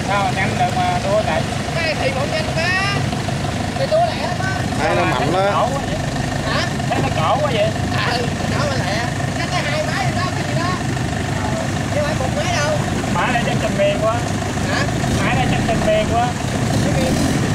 sao mà nhanh được mà đua lại. Cái thì cũng nhanh quá. Thì đua lẹ lắm á. Hai nó mạnh đó. Cổ quá vậy. Hả? Thấy nó cổ quá vậy. Cổ mà lẹ. Nhanh tới 2 máy rồi đó, cái gì đó. Chứ phải 1 máy đâu. Mãi lại chân trình miền quá. Hả? Mãi lại chân trình miền quá. Cái gì?